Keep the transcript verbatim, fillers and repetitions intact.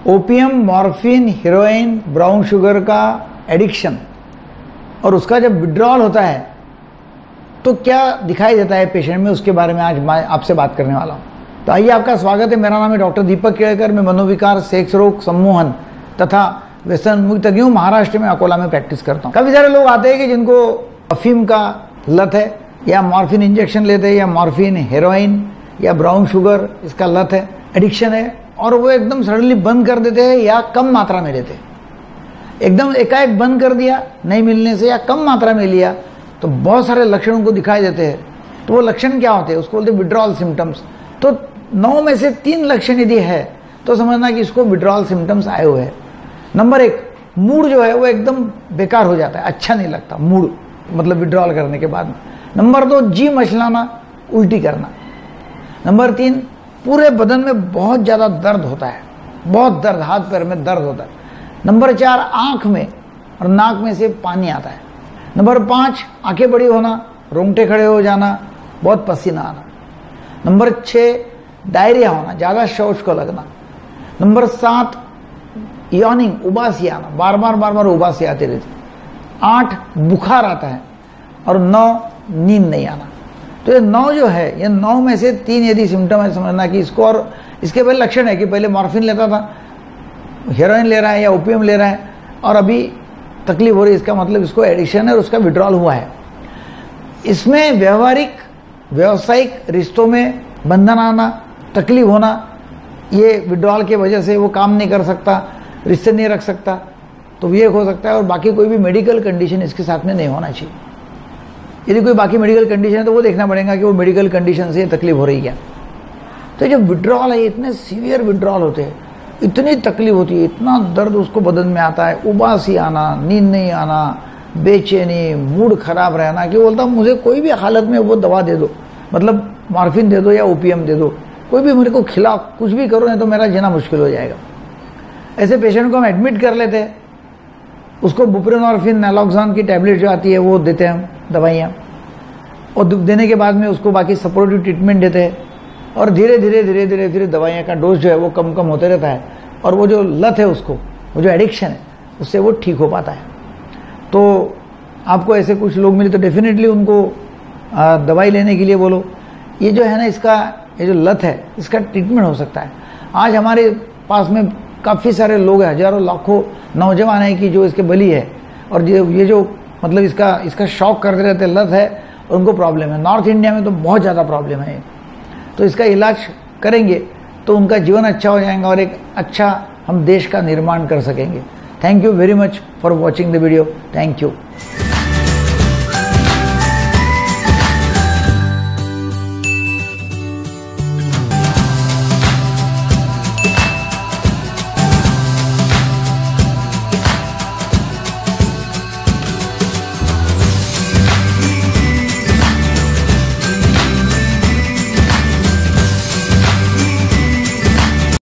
Opium, morphine, heroin, brown sugar का addiction और उसका जब विड्रॉल होता है तो क्या दिखाई देता है पेशेंट में, उसके बारे में आज मैं आपसे बात करने वाला हूँ। तो आइए, आपका स्वागत है। मेरा नाम है डॉक्टर दीपक केड़कर। मैं मनोविकार, सेक्स रोग, सम्मोहन तथा व्यसन मुक्त हूँ। महाराष्ट्र में अकोला में प्रैक्टिस करता हूँ। काफ़ी सारे लोग आते हैं कि जिनको अफीम का लत है, या मॉर्फिन इंजेक्शन लेते हैं, या मॉर्फिन, हेरोइन या ब्राउन शुगर इसका लत है, एडिक्शन है, और वो एकदम सडनली बंद कर देते हैं या कम मात्रा में लेते हैं। एकदम एकाएक बंद कर दिया नहीं मिलने से या कम मात्रा में लिया तो बहुत सारे लक्षणों को दिखाई देते हैं। तो वो लक्षण क्या होते हैं? उसको बोलते हैं विड्रॉल सिम्टम्स। तो नौ में से तीन लक्षण यदि है तो समझना कि इसको विड्रॉल सिम्टम्स आए हुए हैं। नंबर एक, मूड जो है वो एकदम बेकार हो जाता है, अच्छा नहीं लगता मूड, मतलब विड्रॉल करने के बाद। नंबर दो, जी मचलाना, उल्टी करना। नंबर तीन, पूरे बदन में बहुत ज़्यादा दर्द होता है, बहुत दर्द, हाथ पैर में दर्द होता है। नंबर चार, आँख में और नाक में से पानी आता है। नंबर पाँच, आंखें बड़ी होना, रोंगटे खड़े हो जाना, बहुत पसीना आना। नंबर छः, डायरिया होना, ज़्यादा शौच को लगना। नंबर सात, यॉर्निंग, उबासी आना, बार बार बार बार उबासी आती रहती। आठ, बुखार आता है। और नौ, नींद नहीं आना। तो ये नौ जो है, ये नौ में से तीन यदि सिम्टम है, समझना कि इसको। और इसके पहले लक्षण है कि पहले मॉर्फिन लेता था, हेरोइन ले रहा है या ओपियम ले रहा है और अभी तकलीफ हो रही है, इसका मतलब इसको एडिक्शन है और उसका विड्रॉल हुआ है। इसमें व्यवहारिक व्यावसायिक रिश्तों में बंधन आना, तकलीफ होना, ये विड्रॉल के वजह से वो काम नहीं कर सकता, रिश्ते नहीं रख सकता, तो ये हो सकता है। और बाकी कोई भी मेडिकल कंडीशन इसके साथ में नहीं होना चाहिए। यदि कोई बाकी मेडिकल कंडीशन है तो वो देखना पड़ेगा कि वो मेडिकल कंडीशन से तकलीफ हो रही है। तो जब विड्रॉल है, इतने सीवियर विड्रॉल होते हैं, इतनी तकलीफ होती है, इतना दर्द उसको बदन में आता है, उबासी आना, नींद नहीं आना, बेचैनी, मूड खराब रहना, कि बोलता मुझे कोई भी हालत में वो दवा दे दो, मतलब मॉर्फिन दे दो या ओपियम दे दो, कोई भी मेरे को खिला, कुछ भी करो, नहीं तो मेरा जीना मुश्किल हो जाएगा। ऐसे पेशेंट को हम एडमिट कर लेते हैं, उसको बुप्रेनॉर्फिन, नैलोक्सोन की टैबलेट जो आती है वो देते हैं हम, दवाइयाँ, और देने के बाद में उसको बाकी सपोर्टिव ट्रीटमेंट देते हैं। और धीरे धीरे धीरे धीरे धीरे दवाइयाँ का डोज जो है वो कम कम होते रहता है, और वो जो लत है उसको, वो जो एडिक्शन है, उससे वो ठीक हो पाता है। तो आपको ऐसे कुछ लोग मिले तो डेफिनेटली उनको दवाई लेने के लिए बोलो। ये जो है ना, इसका ये जो लत है, इसका ट्रीटमेंट हो सकता है। आज हमारे पास में काफ़ी सारे लोग हैं, हजारों लाखों नौजवान हैं कि जो इसके बली है, और ये जो मतलब इसका इसका शौक करते रहते, लत है और उनको प्रॉब्लम है। नॉर्थ इंडिया में तो बहुत ज़्यादा प्रॉब्लम है। तो इसका इलाज करेंगे तो उनका जीवन अच्छा हो जाएगा और एक अच्छा हम देश का निर्माण कर सकेंगे। Thank you very much for watching the video. Thank you.